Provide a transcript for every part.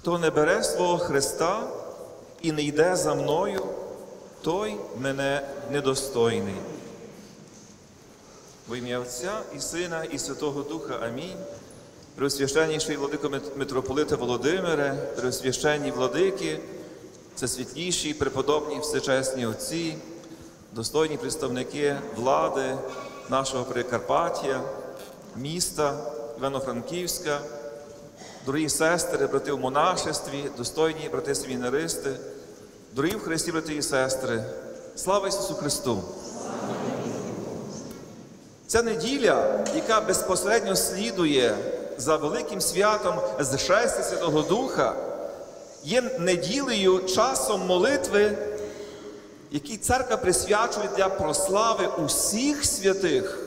Хто не бере свого Христа і не йде за мною, той мене недостойний. Во ім'я Отця і Сина, і Святого Духа. Амінь. Преосвященніший владико митрополите Володимире, преосвященні владики, всесвітліші, преподобні, всечесні отці, достойні представники влади нашого Прикарпаття, міста Івано-Франківська, дорогі сестри, брати в монашестві, достойні брати семінаристи, дорогі в Христі, брати і сестри, слава Ісусу Христу! Ця неділя, яка безпосередньо слідує за великим святом Зшестя Святого Духа, є неділею, часом молитви, який церква присвячує для прослави усіх святих.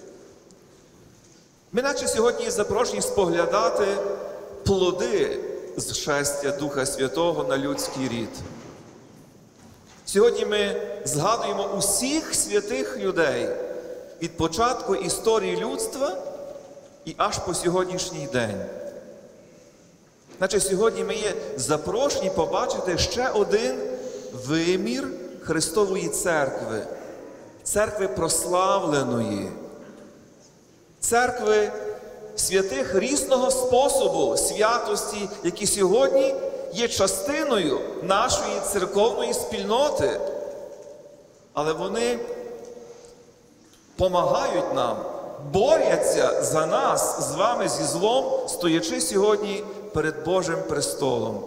Ми наче сьогодні запрошені споглядати плоди зшестя Духа Святого на людський рід. Сьогодні ми згадуємо усіх святих людей від початку історії людства і аж по сьогоднішній день. Наче сьогодні ми є запрошені побачити ще один вимір Христової церкви, церкви прославленої, церкви святих різного способу святості, які сьогодні є частиною нашої церковної спільноти. Але вони помагають нам, борються за нас з вами зі злом, стоячи сьогодні перед Божим престолом.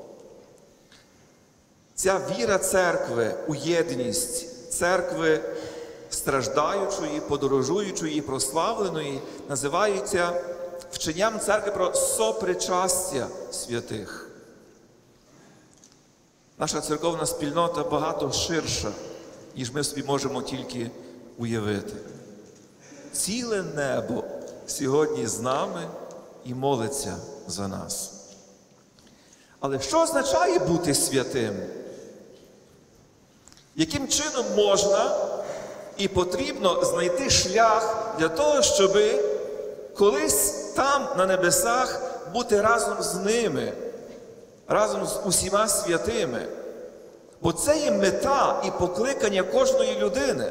Ця віра церкви у єдність, церкви страждаючої, подорожуючої і прославленої називається вченням церкви про сопричастя святих. Наша церковна спільнота багато ширша, ніж ми собі можемо тільки уявити. Ціле небо сьогодні з нами і молиться за нас. Але що означає бути святим? Яким чином можна і потрібно знайти шлях для того, щоб колись там, на небесах, бути разом з ними, разом з усіма святими? Бо це є мета і покликання кожної людини.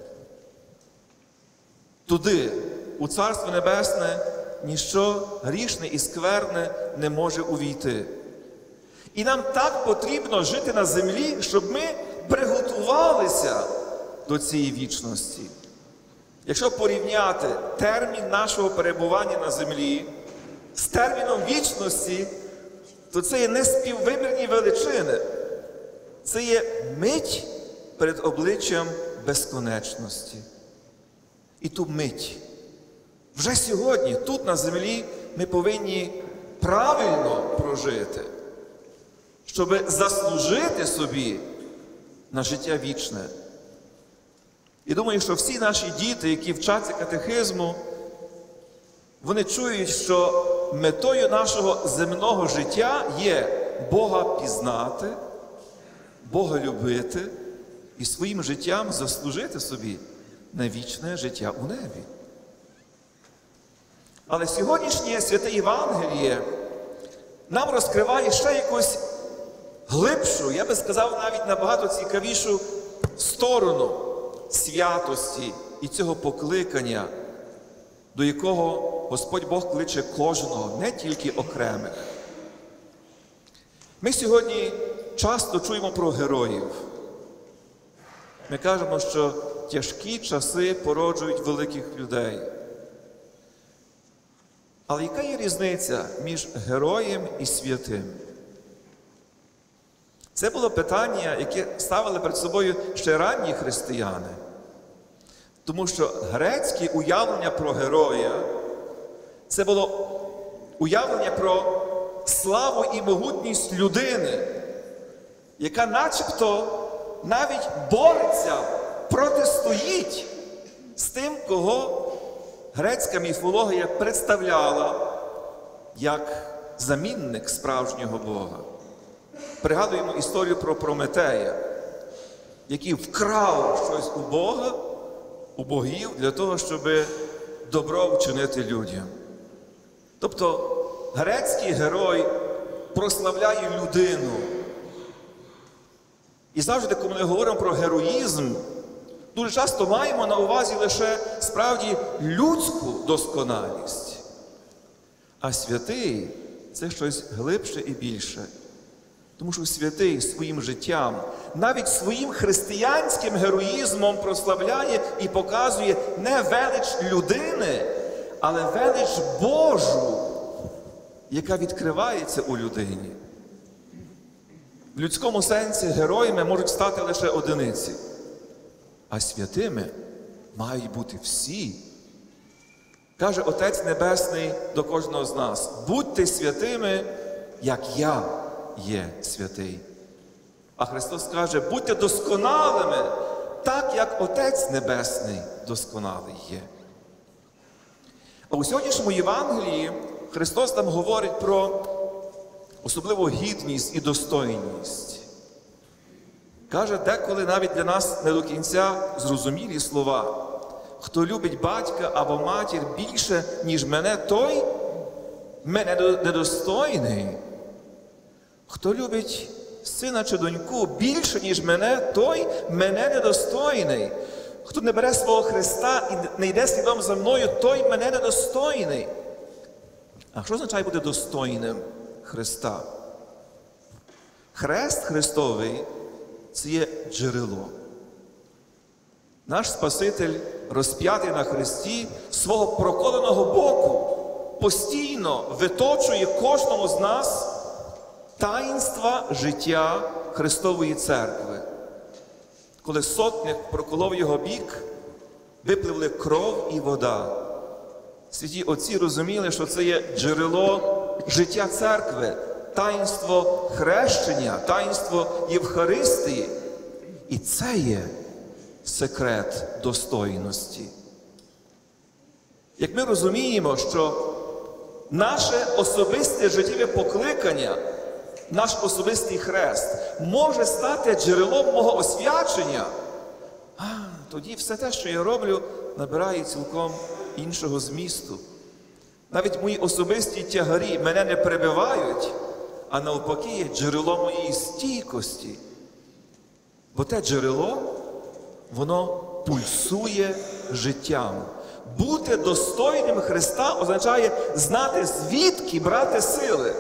Туди, у Царство Небесне, ніщо грішне і скверне не може увійти. І нам так потрібно жити на землі, щоб ми приготувалися до цієї вічності. Якщо порівняти термін нашого перебування на землі з терміном вічності, то це є неспіввимірні величини. Це є мить перед обличчям безконечності. І ту мить. Вже сьогодні, тут на землі, ми повинні правильно прожити, щоб заслужити собі на життя вічне. І думаю, що всі наші діти, які вчаться катехизму, вони чують, що метою нашого земного життя є Бога пізнати, Бога любити і своїм життям заслужити собі на вічне життя у небі. Але сьогоднішнє Святе Євангеліє нам розкриває ще якусь глибшу, я би сказав, навіть набагато цікавішу сторону святості і цього покликання, до якого Господь Бог кличе кожного, не тільки окремих. Ми сьогодні часто чуємо про героїв. Ми кажемо, що тяжкі часи породжують великих людей. Але яка є різниця між героєм і святим? Це було питання, яке ставили перед собою ще ранні християни. Тому що грецьке уявлення про героя – це було уявлення про славу і могутність людини, яка начебто навіть бореться, протистоїть з тим, кого грецька міфологія представляла як замінник справжнього Бога. Пригадуємо історію про Прометея, який вкрав щось у Бога, у богів, для того, щоб добро вчинити людям. Тобто грецький герой прославляє людину. І завжди, коли ми говоримо про героїзм, дуже часто маємо на увазі лише справді людську досконалість. А святий – це щось глибше і більше. Тому що святий своїм життям, навіть своїм християнським героїзмом прославляє і показує не велич людини, але велич Божу, яка відкривається у людині. В людському сенсі героями можуть стати лише одиниці, а святими мають бути всі. Каже Отець Небесний до кожного з нас: будьте святими, як я є святий. А Христос каже: будьте досконалими, так як Отець Небесний досконалий є. А у сьогоднішньому Євангелії Христос там говорить про особливу гідність і достойність. Каже деколи навіть для нас не до кінця зрозумілі слова: хто любить батька або матір більше, ніж мене, той мене недостойний. Хто любить сина чи доньку більше, ніж мене, той мене недостойний. Хто не бере свого Христа і не йде слідом за мною, той мене недостойний. А що означає бути достойним Христа? Хрест Христовий – це є джерело. Наш Спаситель, розп'ятий на хресті, свого проколеного боку постійно виточує кожному з нас таїнства життя Христової Церкви. Коли сотник проколов його бік, випливли кров і вода. Святі отці розуміли, що це є джерело життя Церкви, таїнство хрещення, таїнство Євхаристії. І це є секрет достойності. Як ми розуміємо, що наше особисте життєве покликання, наш особистий хрест може стати джерелом мого освячення, тоді все те, що я роблю, набирає цілком іншого змісту. Навіть мої особисті тягарі мене не перебивають, а навпаки є джерело моєї стійкості. Бо те джерело, воно пульсує життям. Бути достойним Христа означає знати, звідки брати сили.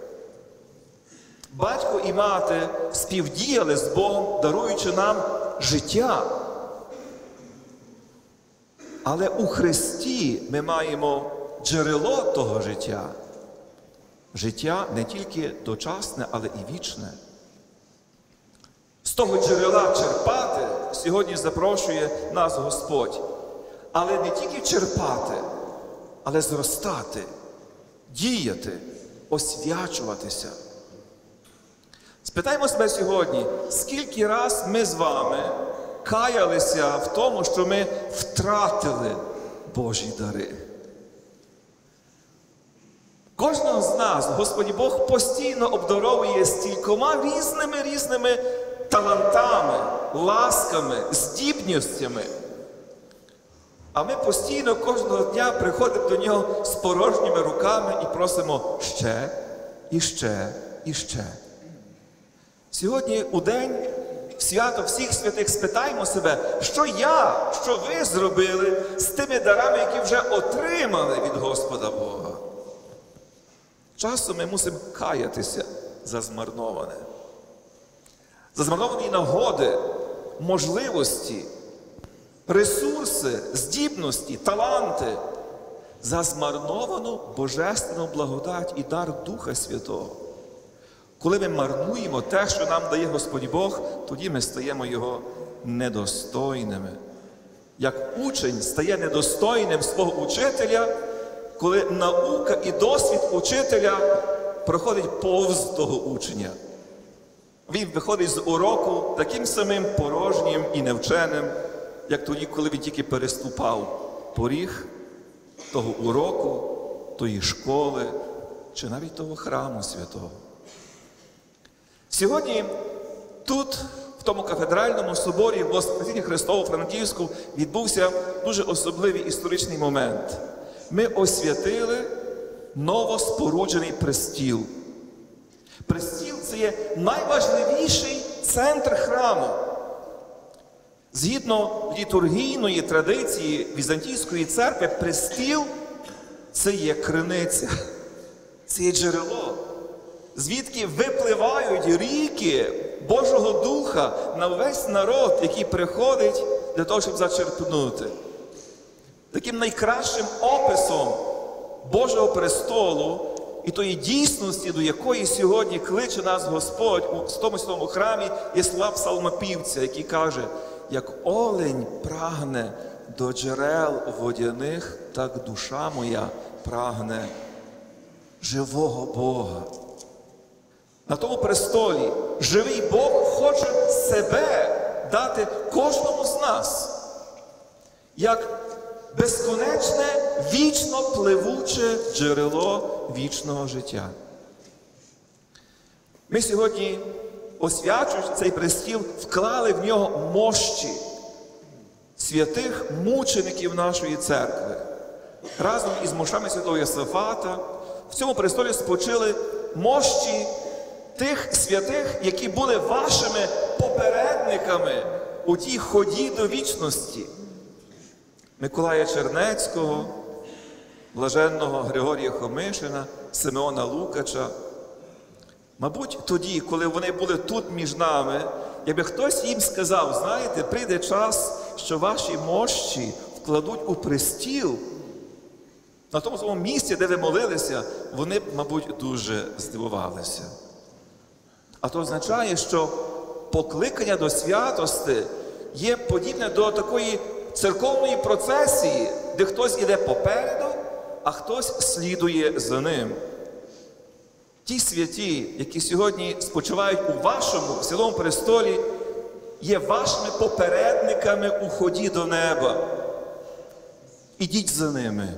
Батько і мати співдіяли з Богом, даруючи нам життя. Але у Христі ми маємо джерело того життя. Життя не тільки дочасне, але і вічне. З того джерела черпати сьогодні запрошує нас Господь. Але не тільки черпати, але зростати, діяти, освячуватися. Спитаємо себе сьогодні, скільки раз ми з вами каялися в тому, що ми втратили Божі дари. Кожного з нас Господь Бог постійно обдаровує стількома різними талантами, ласками, здібностями. А ми постійно кожного дня приходимо до Нього з порожніми руками і просимо ще, і ще, і ще. Сьогодні у день свято всіх святих спитаємо себе, що я, що ви зробили з тими дарами, які вже отримали від Господа Бога. Часом ми мусимо каятися за змарноване. За змарновані нагоди, можливості, ресурси, здібності, таланти, за змарновану божественну благодать і дар Духа Святого. Коли ми марнуємо те, що нам дає Господь Бог, тоді ми стаємо Його недостойними. Як учень стає недостойним свого учителя, коли наука і досвід учителя проходить повз того учня. Він виходить з уроку таким самим порожнім і невченим, як тоді, коли він тільки переступав поріг того уроку, тої школи, чи навіть того храму святого. Сьогодні тут, в тому кафедральному соборі в Воскресінні Христово-Франківську, відбувся дуже особливий історичний момент. Ми освятили новоспоруджений престіл. Престіл – це є найважливіший центр храму. Згідно літургійної традиції Візантійської церкви, престіл – це є криниця, це є джерело, звідки випливають ріки Божого Духа на весь народ, який приходить для того, щоб зачерпнути. Таким найкращим описом Божого престолу і тої дійсності, до якої сьогодні кличе нас Господь у тому святому храмі, є слова псалмопівця, який каже: «Як олень прагне до джерел водяних, так душа моя прагне живого Бога». На тому престолі живий Бог хоче себе дати кожному з нас, як безконечне, вічно пливуче джерело вічного життя. Ми сьогодні, освячуючи цей престіл, вклали в нього мощі святих мучеників нашої церкви. Разом із мощами святого Йосафата в цьому престолі спочили мощі тих святих, які були вашими попередниками у тій ході до вічності. Миколая Чернецького, блаженного Григорія Хомишина, Симеона Лукача. Мабуть, тоді, коли вони були тут між нами, якби хтось їм сказав: знаєте, прийде час, що ваші мощі вкладуть у престіл, на тому самому місці, де ви молилися, вони б, мабуть, дуже здивувалися. А то означає, що покликання до святости є подібне до такої церковної процесії, де хтось іде попереду, а хтось слідує за ним. Ті святі, які сьогодні спочивають у вашому святому престолі, є вашими попередниками у ході до неба. Ідіть за ними.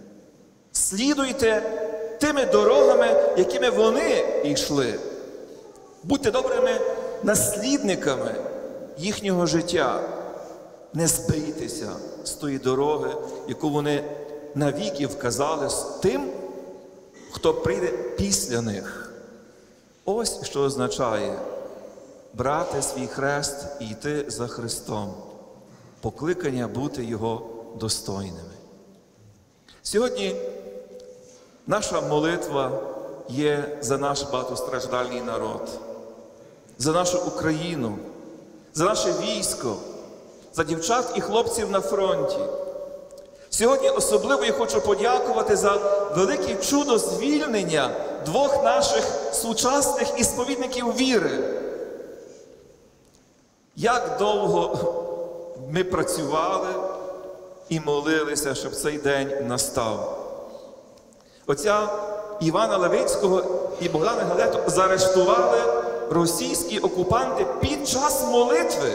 Слідуйте тими дорогами, якими вони йшли. Будьте добрими наслідниками їхнього життя. Не збийтеся з тої дороги, яку вони навіки вказали тим, хто прийде після них. Ось що означає брати свій хрест і йти за Христом. Покликання бути Його достойними. Сьогодні наша молитва є за наш багатостраждальний народ, за нашу Україну, за наше військо, за дівчат і хлопців на фронті. Сьогодні особливо я хочу подякувати за велике чудо звільнення двох наших сучасних ісповідників віри. Як довго ми працювали і молилися, щоб цей день настав. Отця Івана Левицького і Богдана Галету заарештували російські окупанти під час молитви.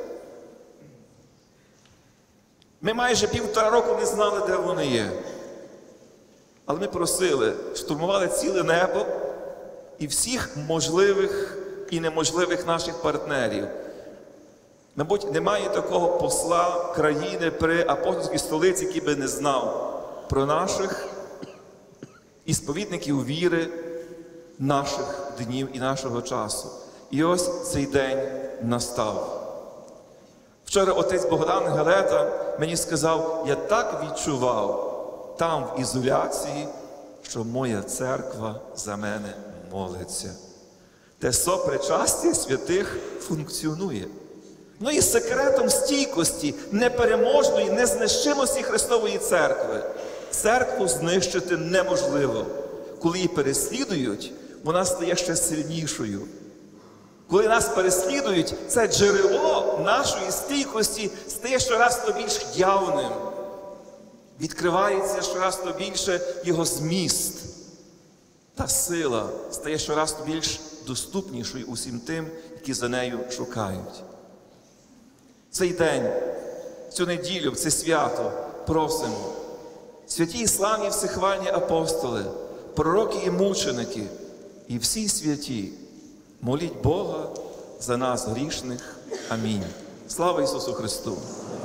Ми майже 1,5 року не знали, де вони є. Але ми просили, штурмували ціле небо і всіх можливих і неможливих наших партнерів. Мабуть, немає такого посла країни при апостольській столиці, який би не знав про наших ісповідників віри наших днів і нашого часу. І ось цей день настав. Вчора отець Богдан Галета мені сказав: я так відчував там в ізоляції, що моя церква за мене молиться. Те сопричастя святих функціонує. Ну і секретом стійкості, непереможної, незнищимості Христової церкви. Церкву знищити неможливо. Коли її переслідують, вона стає ще сильнішою. Коли нас переслідують, це джерело нашої стійкості стає щораз то більш явним. Відкривається щораз то більше його зміст. Та сила стає щораз то більш доступнішою усім тим, які за нею шукають. Цей день, цю неділю, це свято просимо. Святі і славні всехвальні апостоли, пророки і мученики, і всі святі, моліть Бога за нас грішних. Амінь. Слава Ісусу Христу!